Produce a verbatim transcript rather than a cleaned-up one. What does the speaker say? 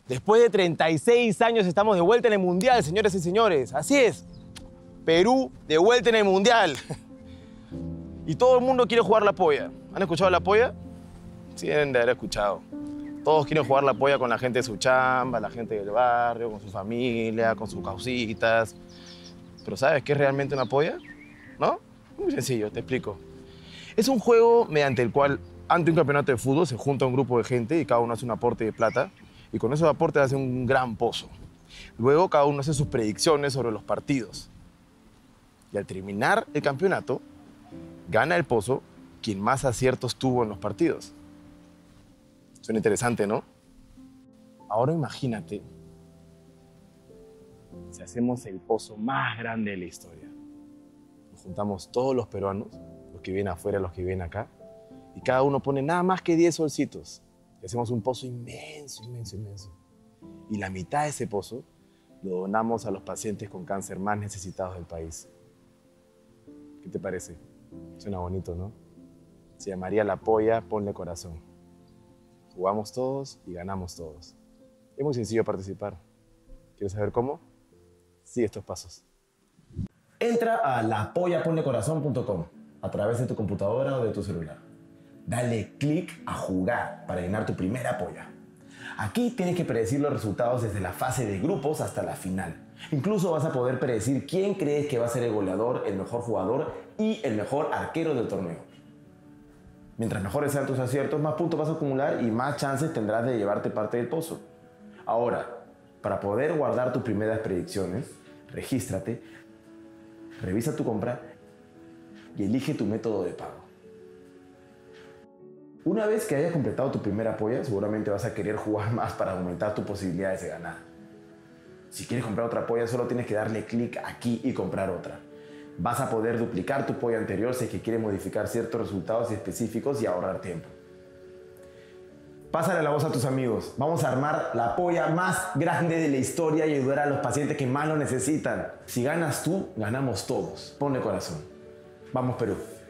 Después de treinta y seis años estamos de vuelta en el Mundial, señores y señores. Así es. Perú de vuelta en el Mundial. Y todo el mundo quiere jugar la polla. ¿Han escuchado la polla? Sí, deben de haber escuchado. Todos quieren jugar la polla con la gente de su chamba, la gente del barrio, con su familia, con sus causitas. Pero ¿sabes qué es realmente una polla? ¿No? Muy sencillo, te explico. Es un juego mediante el cual, ante un campeonato de fútbol, se junta un grupo de gente y cada uno hace un aporte de plata. Y con esos aportes hace un gran pozo. Luego cada uno hace sus predicciones sobre los partidos. Y al terminar el campeonato, gana el pozo quien más aciertos tuvo en los partidos. Suena interesante, ¿no? Ahora imagínate si hacemos el pozo más grande de la historia. Nos juntamos todos los peruanos, los que vienen afuera, los que vienen acá, y cada uno pone nada más que diez solcitos. Y hacemos un pozo inmenso, inmenso, inmenso. Y la mitad de ese pozo lo donamos a los pacientes con cáncer más necesitados del país. ¿Qué te parece? Suena bonito, ¿no? Se llamaría La Polla, ponle corazón. Jugamos todos y ganamos todos. Es muy sencillo participar. ¿Quieres saber cómo? Sigue estos pasos. Entra a la polla ponle corazón punto com a través de tu computadora o de tu celular. Dale clic a jugar para llenar tu primera polla. Aquí tienes que predecir los resultados desde la fase de grupos hasta la final. Incluso vas a poder predecir quién crees que va a ser el goleador, el mejor jugador y el mejor arquero del torneo. Mientras mejores sean tus aciertos, más puntos vas a acumular y más chances tendrás de llevarte parte del pozo. Ahora, para poder guardar tus primeras predicciones, regístrate, revisa tu compra y elige tu método de pago. Una vez que hayas completado tu primera polla, seguramente vas a querer jugar más para aumentar tus posibilidades de ganar. Si quieres comprar otra polla, solo tienes que darle clic aquí y comprar otra. Vas a poder duplicar tu polla anterior si es que quieres modificar ciertos resultados específicos y ahorrar tiempo. Pásale la voz a tus amigos. Vamos a armar la polla más grande de la historia y ayudar a los pacientes que más lo necesitan. Si ganas tú, ganamos todos. Ponle corazón. Vamos, Perú.